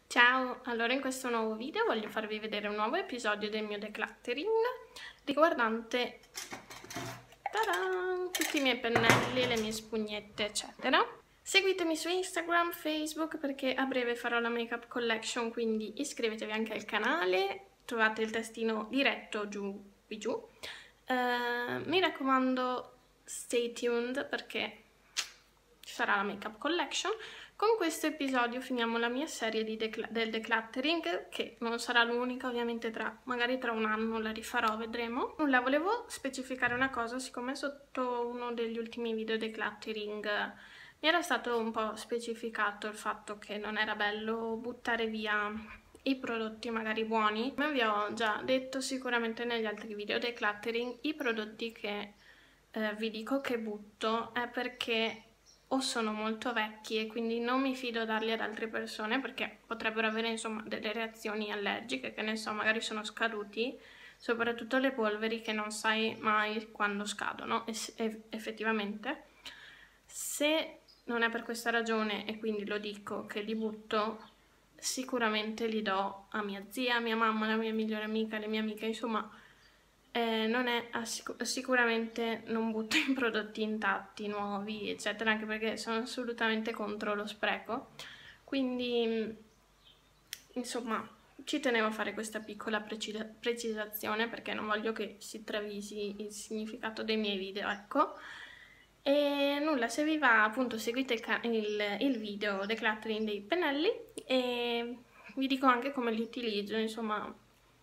Ciao, allora in questo nuovo video voglio farvi vedere un nuovo episodio del mio decluttering riguardante tutti i miei pennelli, le mie spugnette eccetera. Seguitemi su Instagram, Facebook perché a breve farò la makeup collection, quindi iscrivetevi anche al canale, trovate il testino diretto giù qui giù. Mi raccomando, stay tuned perché ci sarà la makeup collection. Con questo episodio finiamo la mia serie del decluttering, che non sarà l'unica, ovviamente magari tra un anno la rifarò, vedremo. Nulla, volevo specificare una cosa, siccome sotto uno degli ultimi video decluttering mi era stato un po' specificato il fatto che non era bello buttare via i prodotti magari buoni. Come vi ho già detto sicuramente negli altri video decluttering, i prodotti che vi dico che butto è perché o sono molto vecchi e quindi non mi fido darli ad altre persone perché potrebbero avere insomma delle reazioni allergiche, che ne so, magari sono scaduti, soprattutto le polveri che non sai mai quando scadono effettivamente. Se non è per questa ragione e quindi lo dico che li butto, sicuramente li do a mia zia, a mia mamma, alla mia migliore amica, alle mie amiche, insomma non è sicuramente non butto in prodotti intatti, nuovi, eccetera, anche perché sono assolutamente contro lo spreco. Quindi, insomma, ci tenevo a fare questa piccola precisazione perché non voglio che si travisi il significato dei miei video, ecco. E nulla, se vi va appunto seguite il video decluttering dei pennelli e vi dico anche come li utilizzo, insomma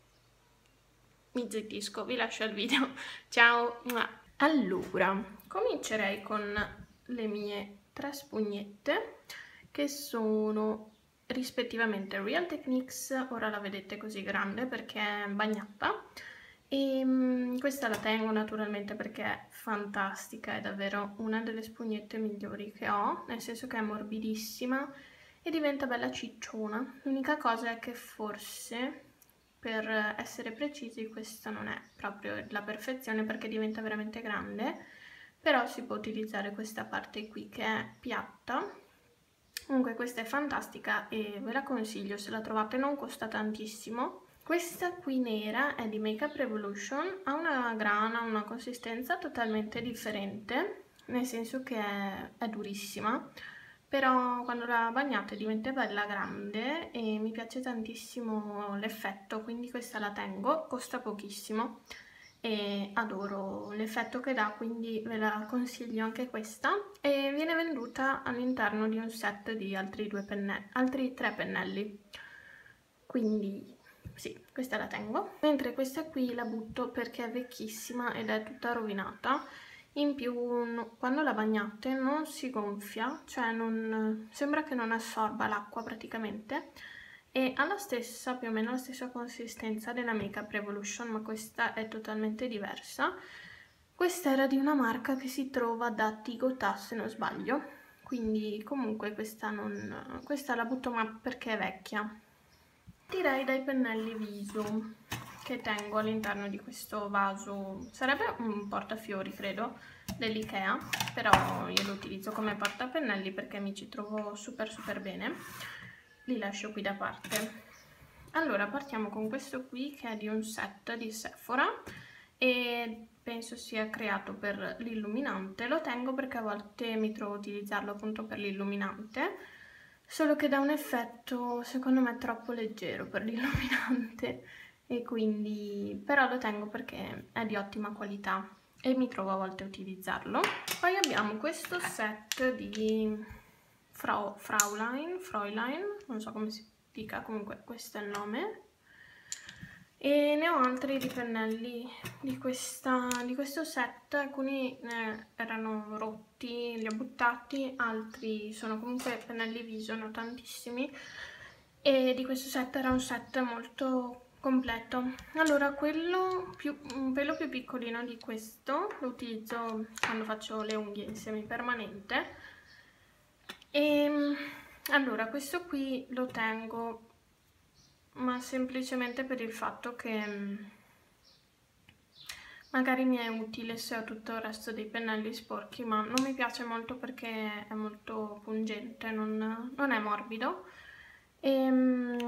mi zittisco, vi lascio il video. Ciao! Allora, comincerei con le mie tre spugnette che sono rispettivamente Real Techniques, ora la vedete così grande perché è bagnata, e questa la tengo naturalmente perché è fantastica, è davvero una delle spugnette migliori che ho, nel senso che è morbidissima e diventa bella cicciona. L'unica cosa è che forse, per essere precisi, questa non è proprio la perfezione perché diventa veramente grande, però si può utilizzare questa parte qui che è piatta. Comunque questa è fantastica e ve la consiglio se la trovate, non costa tantissimo. Questa qui nera è di Makeup Revolution, ha una grana, una consistenza totalmente differente, nel senso che è durissima, però quando la bagnate diventa bella grande e mi piace tantissimo l'effetto, quindi questa la tengo, costa pochissimo e adoro l'effetto che dà, quindi ve la consiglio anche questa, e viene venduta all'interno di un set di altri tre pennelli, quindi sì, questa la tengo, mentre questa qui la butto perché è vecchissima ed è tutta rovinata. In più quando la bagnate non si gonfia, cioè sembra che non assorba l'acqua praticamente, e ha la stessa, più o meno la stessa consistenza della Makeup Revolution, ma questa è totalmente diversa. Questa era di una marca che si trova da Tigotà se non sbaglio, quindi comunque questa la butto ma perché è vecchia. Direi dai pennelli viso che tengo all'interno di questo vaso, sarebbe un portafiori credo dell'Ikea, però io lo utilizzo come portapennelli perché mi ci trovo super bene. Li lascio qui da parte. Allora partiamo con questo qui che è di un set di Sephora e penso sia creato per l'illuminante. Lo tengo perché a volte mi trovo a utilizzarlo appunto per l'illuminante, solo che dà un effetto secondo me troppo leggero per l'illuminante, e quindi però lo tengo perché è di ottima qualità e mi trovo a volte a utilizzarlo. Poi abbiamo questo set di Fraulein, non so come si dica, comunque questo è il nome, e ne ho altri di pennelli di questo set, alcuni erano rotti, li ho buttati, altri sono comunque pennelli viso, ne ho tantissimi, e di questo set era un set molto completo. Allora un pelo più piccolino di questo lo utilizzo quando faccio le unghie in semipermanente, e allora questo qui lo tengo ma semplicemente per il fatto che magari mi è utile se ho tutto il resto dei pennelli sporchi, ma non mi piace molto perché è molto pungente, non è morbido. E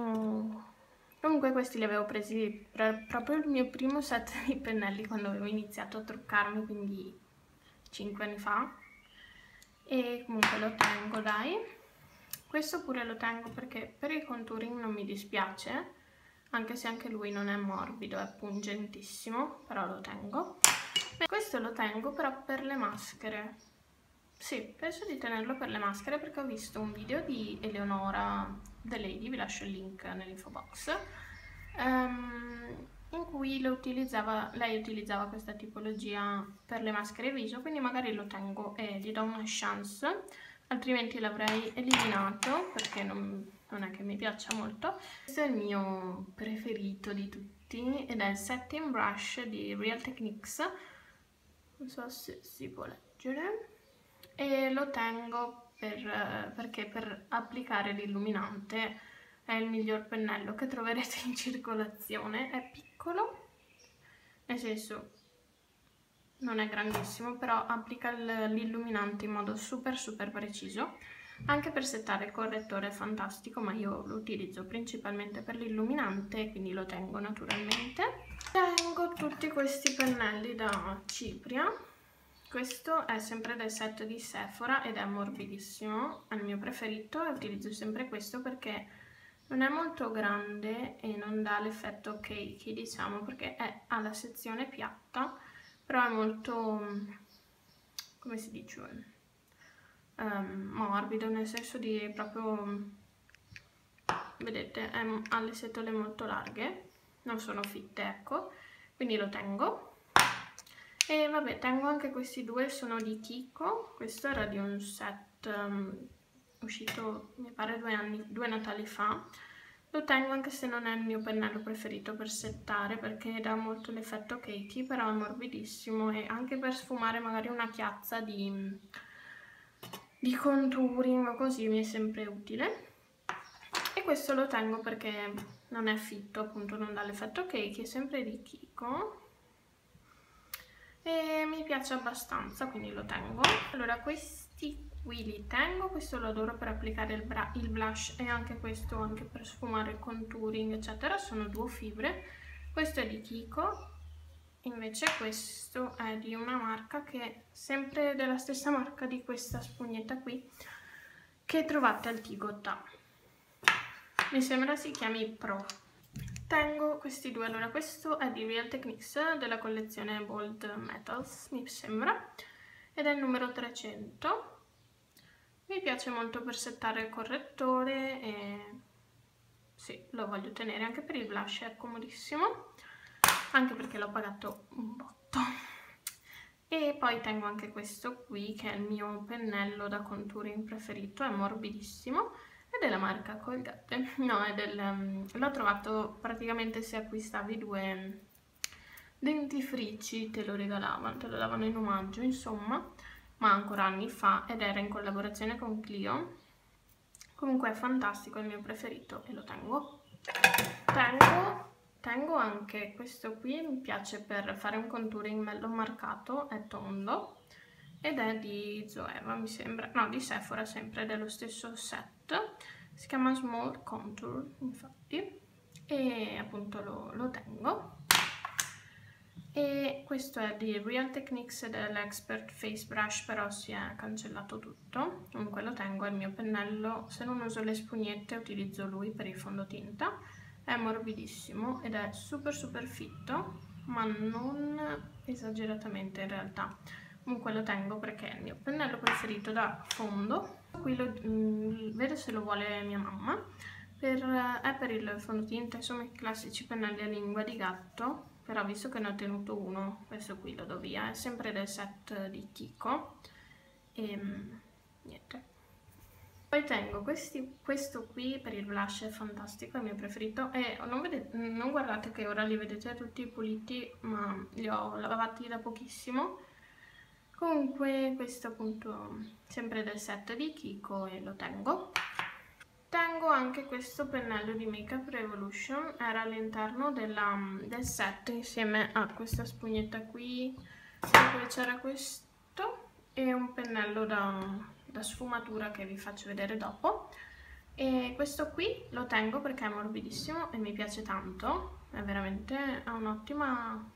Comunque questi li avevo presi proprio il mio primo set di pennelli quando avevo iniziato a truccarmi, quindi 5 anni fa. E comunque lo tengo, dai. Questo pure lo tengo perché per il contouring non mi dispiace, anche se anche lui non è morbido, è pungentissimo, però lo tengo. Questo lo tengo però per le maschere. Sì, penso di tenerlo per le maschere perché ho visto un video di Eleonora The Lady, vi lascio il link nell'info box, in cui lei utilizzava questa tipologia per le maschere viso, quindi magari lo tengo e gli do una chance, altrimenti l'avrei eliminato perché non è che mi piaccia molto. Questo è il mio preferito di tutti ed è il Setting Brush di Real Techniques, non so se si può leggere, e lo tengo perché per applicare l'illuminante è il miglior pennello che troverete in circolazione. È piccolo, nel senso non è grandissimo, però applica l'illuminante in modo super preciso. Anche per settare il correttore è fantastico, ma io lo utilizzo principalmente per l'illuminante, quindi lo tengo naturalmente. Tengo tutti questi pennelli da cipria. Questo è sempre del set di Sephora ed è morbidissimo, è il mio preferito e utilizzo sempre questo perché non è molto grande e non dà l'effetto cakey, diciamo, perché ha la sezione piatta, però è molto, come si dice, morbido, nel senso di proprio, vedete, ha le setole molto larghe, non sono fitte, ecco, quindi lo tengo. E vabbè, tengo anche questi due, sono di Kiko, questo era di un set uscito mi pare 2 Natali fa. Lo tengo anche se non è il mio pennello preferito per settare perché dà molto l'effetto cakey, però è morbidissimo e anche per sfumare magari una chiazza di contouring o così mi è sempre utile. E questo lo tengo perché non è fitto, appunto non dà l'effetto cakey, è sempre di Kiko e mi piace abbastanza, quindi lo tengo. Allora questi qui li tengo, questo lo adoro per applicare il blush e anche questo anche per sfumare il contouring eccetera, sono duo fibre. Questo è di Kiko, invece questo è di una marca che è sempre della stessa marca di questa spugnetta qui che trovate al Tigotà, mi sembra si chiami Pro. Tengo questi due, allora questo è di Real Techniques della collezione Bold Metals, mi sembra, ed è il numero 300. Mi piace molto per settare il correttore e sì, lo voglio tenere anche per il blush, è comodissimo, anche perché l'ho pagato un botto. E poi tengo anche questo qui che è il mio pennello da contouring preferito, è morbidissimo. È della marca Colgate, no, l'ho trovato praticamente se acquistavi 2 dentifrici te lo regalavano, te lo davano in omaggio, insomma, ma ancora anni fa ed era in collaborazione con Clio. Comunque è fantastico, è il mio preferito e lo tengo. Tengo anche questo qui, mi piace per fare un contouring bello marcato, è tondo ed è di Zoeva, mi sembra, no, di Sephora sempre, dello stesso set, si chiama Small Contour infatti, e appunto lo tengo. E questo è di Real Techniques dell'Expert Face Brush, però si è cancellato tutto, comunque lo tengo, è il mio pennello, se non uso le spugnette utilizzo lui per il fondotinta, è morbidissimo ed è super fitto, ma non esageratamente in realtà. Comunque lo tengo perché è il mio pennello preferito da fondo. Qui vedo se lo vuole mia mamma, è per il fondotinta, insomma i classici pennelli a lingua di gatto, però visto che ne ho tenuto uno, questo qui lo do via, è sempre del set di Kiko e niente. Poi tengo questo qui per il blush, è fantastico, è il mio preferito e non guardate che ora li vedete tutti puliti, ma li ho lavati da pochissimo. Comunque questo appunto sempre del set di Kiko e lo tengo. Tengo anche questo pennello di Makeup Revolution, era all'interno del set insieme a questa spugnetta qui, poi c'era questo e un pennello da sfumatura che vi faccio vedere dopo. E questo qui lo tengo perché è morbidissimo e mi piace tanto, è veramente, ha un'ottima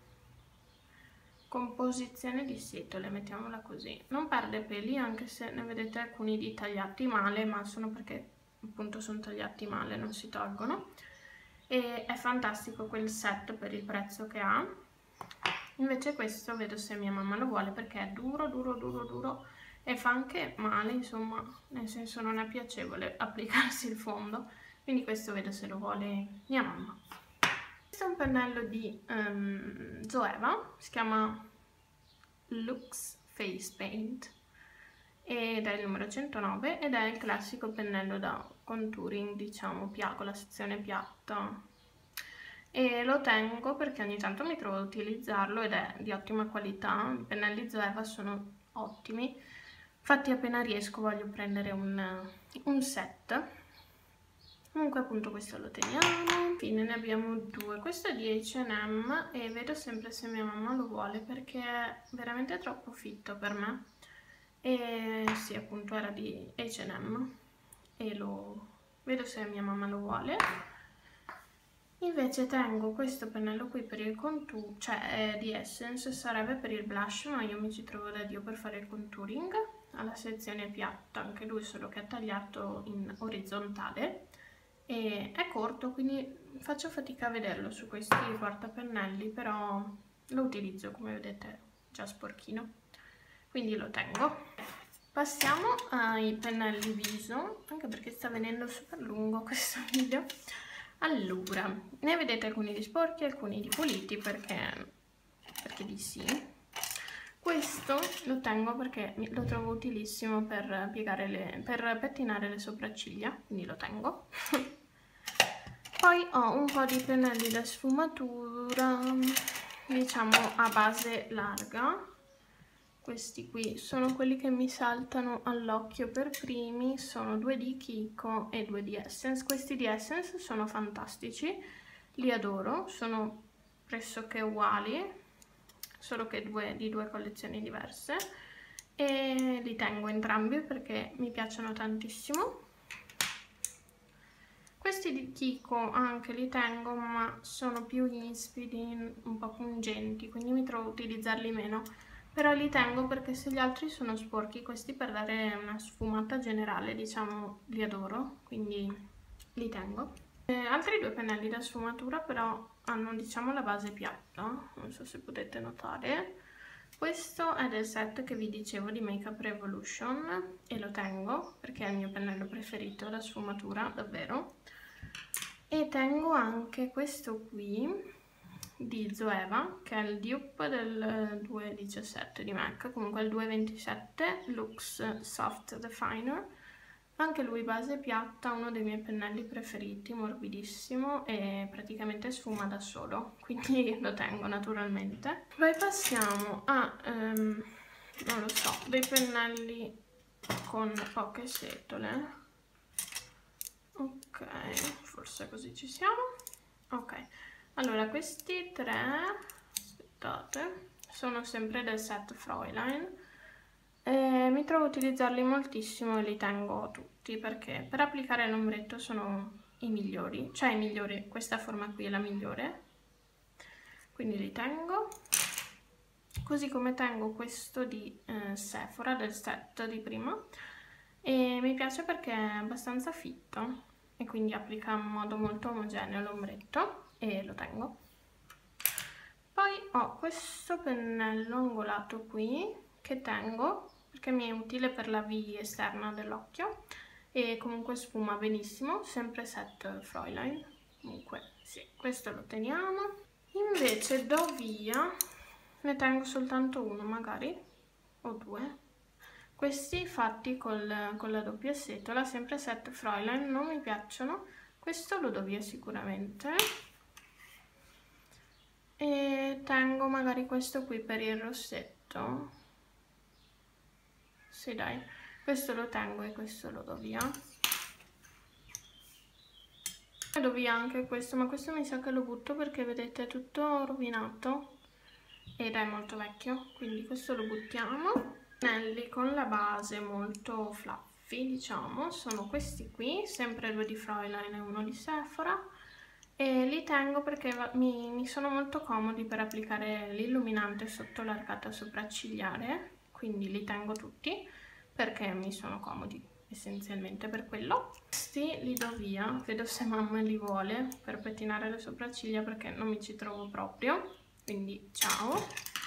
composizione di setole, mettiamola così. Non perde peli, anche se ne vedete alcuni di tagliati male, ma sono perché appunto sono tagliati male, non si tolgono. E è fantastico quel set per il prezzo che ha. Invece questo vedo se mia mamma lo vuole perché è duro, duro, duro, duro e fa anche male, insomma, nel senso non è piacevole applicarsi il fondo. Quindi questo vedo se lo vuole mia mamma. Questo è un pennello di Zoeva, si chiama Lux Face Paint ed è il numero 109 ed è il classico pennello da contouring, diciamo, con la sezione piatta. E lo tengo perché ogni tanto mi trovo ad utilizzarlo ed è di ottima qualità. I pennelli Zoeva sono ottimi, infatti appena riesco voglio prendere un set. Comunque appunto questo lo teniamo. Infine ne abbiamo due, questo è di H&M e vedo sempre se mia mamma lo vuole perché è veramente troppo fitto per me. E sì, appunto era di H&M e lo vedo se mia mamma lo vuole. Invece tengo questo pennello qui per il contour, cioè è di Essence, sarebbe per il blush, ma io mi ci trovo da Dio per fare il contouring. Ha la sezione piatta, anche lui, solo che è tagliato in orizzontale e è corto, quindi faccio fatica a vederlo su questi portapennelli, però lo utilizzo, come vedete, già sporchino, quindi lo tengo. Passiamo ai pennelli viso, anche perché sta venendo super lungo questo video. Allora, ne vedete alcuni di sporchi e alcuni di puliti perché di sì. Questo lo tengo perché lo trovo utilissimo per per pettinare le sopracciglia, quindi lo tengo. Poi ho un po' di pennelli da sfumatura, diciamo a base larga. Questi qui sono quelli che mi saltano all'occhio per primi, sono due di Kiko e due di Essence. Questi di Essence sono fantastici, li adoro, sono pressoché uguali, solo che di due collezioni diverse, e li tengo entrambi perché mi piacciono tantissimo. Questi di Kiko anche li tengo, ma sono più ispidi, un po' pungenti, quindi mi trovo a utilizzarli meno. Però li tengo perché se gli altri sono sporchi, questi per dare una sfumata generale, diciamo, li adoro, quindi li tengo. Altri due pennelli da sfumatura però hanno, diciamo, la base piatta, non so se potete notare. Questo è del set che vi dicevo di Makeup Revolution e lo tengo perché è il mio pennello preferito da sfumatura, davvero. E tengo anche questo qui di Zoeva, che è il dupe del 217 di MAC, comunque il 227 Lux Soft Definer, anche lui base piatta, uno dei miei pennelli preferiti, morbidissimo e praticamente sfuma da solo, quindi lo tengo naturalmente. Poi passiamo a, non lo so, dei pennelli con poche setole. Ok, forse così ci siamo. Ok, allora questi tre, aspettate, sono sempre del set Fräulein. Mi trovo a utilizzarli moltissimo e li tengo tutti perché per applicare l'ombretto sono i migliori, cioè i migliori, questa forma qui è la migliore, quindi li tengo. Così come tengo questo di Sephora del set di prima e mi piace perché è abbastanza fitto e quindi applica in modo molto omogeneo l'ombretto e lo tengo. Poi ho questo pennello angolato qui che tengo perché mi è utile per la V esterna dell'occhio e comunque sfuma benissimo, sempre set Fräulein, comunque sì, questo lo teniamo. Invece do via, ne tengo soltanto uno magari, o due. Questi fatti con la doppia setola, sempre set Fräulein, non mi piacciono. Questo lo do via sicuramente. E tengo magari questo qui per il rossetto. Sì dai, questo lo tengo e questo lo do via. Do via anche questo, ma questo mi sa che lo butto perché vedete è tutto rovinato ed è molto vecchio, quindi questo lo buttiamo. Pennelli con la base molto fluffy baffi, diciamo, sono questi qui, sempre 2 di Fräulein e 1 di Sephora, e li tengo perché mi sono molto comodi per applicare l'illuminante sotto l'arcata sopraccigliare, quindi li tengo tutti perché mi sono comodi, essenzialmente per quello. Questi li do via, vedo se mamma li vuole per pettinare le sopracciglia perché non mi ci trovo proprio, quindi ciao.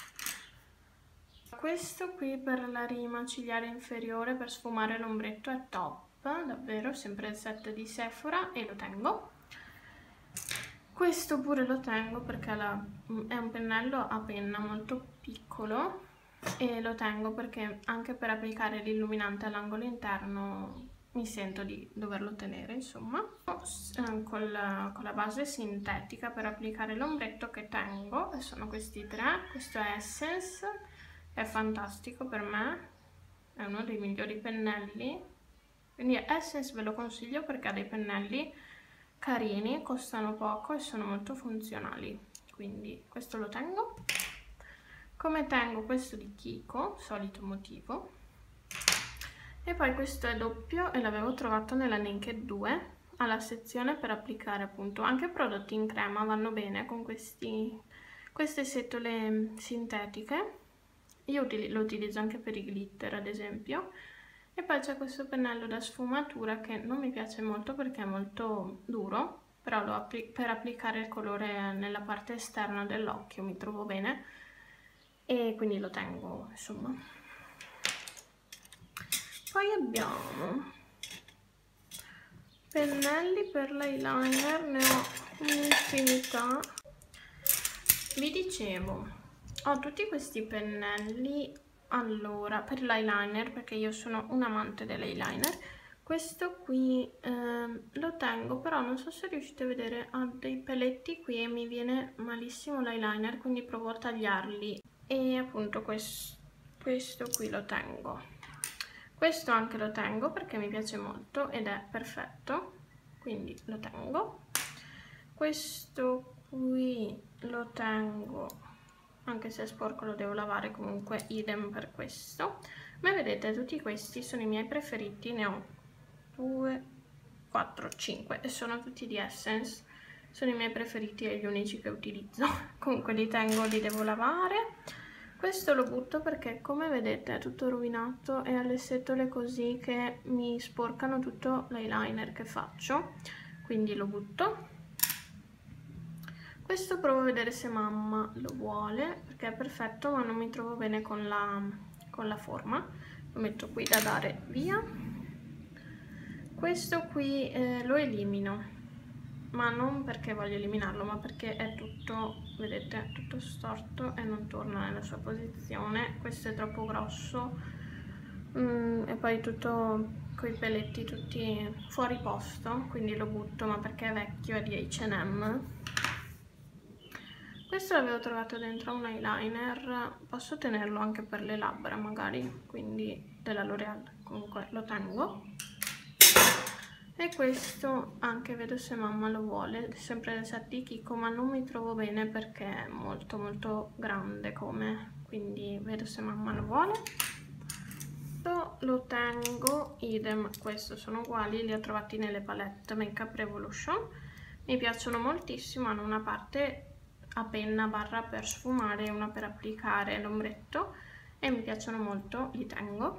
Questo qui per la rima cigliare inferiore per sfumare l'ombretto è top, davvero, sempre il set di Sephora, e lo tengo. Questo pure lo tengo perché è un pennello a penna molto piccolo e lo tengo perché anche per applicare l'illuminante all'angolo interno mi sento di doverlo tenere, insomma. Con la base sintetica per applicare l'ombretto che tengo, e sono questi 3. Questo è Essence, è fantastico per me, è uno dei migliori pennelli, quindi Essence ve lo consiglio perché ha dei pennelli carini, costano poco e sono molto funzionali, quindi questo lo tengo. Come tengo questo di Kiko, solito motivo, e poi questo è doppio e l'avevo trovato nella Naked 2 alla sezione per applicare appunto anche prodotti in crema, vanno bene con queste setole sintetiche. Io lo utilizzo anche per i glitter, ad esempio. E poi c'è questo pennello da sfumatura che non mi piace molto perché è molto duro, però per applicare il colore nella parte esterna dell'occhio mi trovo bene e quindi lo tengo, insomma. Poi abbiamo pennelli per l'eyeliner, ne ho un'infinità. Vi dicevo, ho tutti questi pennelli, allora, per l'eyeliner, perché io sono un amante dell'eyeliner. Questo qui lo tengo, però non so se riuscite a vedere, ha dei peletti qui e mi viene malissimo l'eyeliner, quindi provo a tagliarli. E appunto questo qui lo tengo. Questo anche lo tengo perché mi piace molto ed è perfetto, quindi lo tengo. Questo qui lo tengo, anche se è sporco lo devo lavare, comunque idem per questo. Ma vedete, tutti questi sono i miei preferiti, ne ho 2, 4, 5 e sono tutti di Essence, sono i miei preferiti e gli unici che utilizzo. Comunque li tengo, li devo lavare. Questo lo butto perché, come vedete, è tutto rovinato e ha le setole così che mi sporcano tutto l'eyeliner che faccio, quindi lo butto. Questo provo a vedere se mamma lo vuole perché è perfetto, ma non mi trovo bene con la forma. Lo metto qui da dare via. Questo qui lo elimino, ma non perché voglio eliminarlo, ma perché è tutto, vedete, tutto storto e non torna nella sua posizione. Questo è troppo grosso e poi tutto coi peletti tutti fuori posto, quindi lo butto, ma perché è vecchio, è di H&M. Questo l'avevo trovato dentro un eyeliner, posso tenerlo anche per le labbra magari, quindi della L'Oreal, comunque lo tengo. E questo anche vedo se mamma lo vuole, sempre del set di Kiko, ma non mi trovo bene perché è molto molto grande come, quindi vedo se mamma lo vuole. Questo lo tengo, idem, questo sono uguali, li ho trovati nelle palette Makeup Revolution, mi piacciono moltissimo, hanno una parte a penna barra per sfumare e una per applicare l'ombretto e mi piacciono molto, li tengo.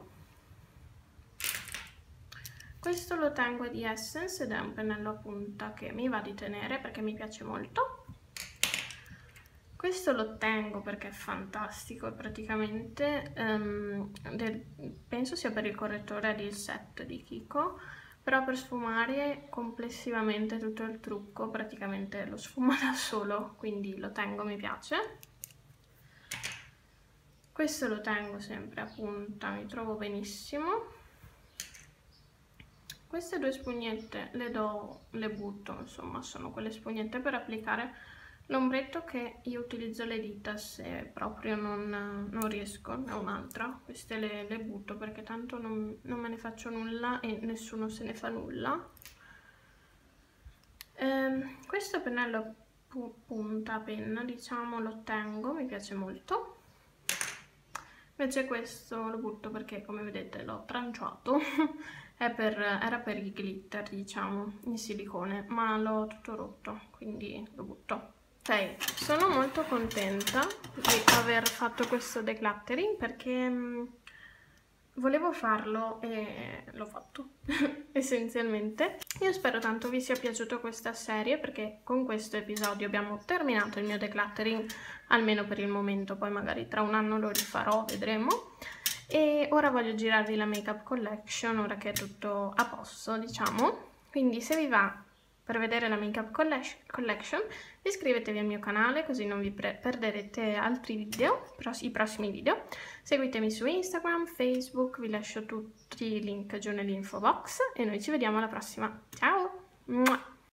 Questo lo tengo di Essence ed è un pennello a punta che mi va di tenere perché mi piace molto. Questo lo tengo perché è fantastico, è praticamente, penso sia per il correttore ad il set di Kiko, però per sfumare complessivamente tutto il trucco praticamente lo sfuma da solo, quindi lo tengo, mi piace. Questo lo tengo sempre a punta, mi trovo benissimo. Queste 2 spugnette le butto, insomma, sono quelle spugnette per applicare l'ombretto che io utilizzo le dita se proprio non riesco, ne ho un'altra. Queste le butto perché tanto non me ne faccio nulla e nessuno se ne fa nulla. Questo pennello punta a penna, diciamo, lo tengo, mi piace molto. Invece questo lo butto perché, come vedete, l'ho tranciato Era per i glitter, diciamo, in silicone, ma l'ho tutto rotto, quindi lo butto. Ok, sono molto contenta di aver fatto questo decluttering perché volevo farlo e l'ho fatto, essenzialmente. Io spero tanto vi sia piaciuta questa serie perché con questo episodio abbiamo terminato il mio decluttering, almeno per il momento, poi magari tra un anno lo rifarò, vedremo. E ora voglio girarvi la makeup collection, ora che è tutto a posto, diciamo. Quindi se vi va per vedere la makeup collection, iscrivetevi al mio canale così non vi perderete altri video, i prossimi video. Seguitemi su Instagram, Facebook, vi lascio tutti i link giù nell'info box e noi ci vediamo alla prossima. Ciao!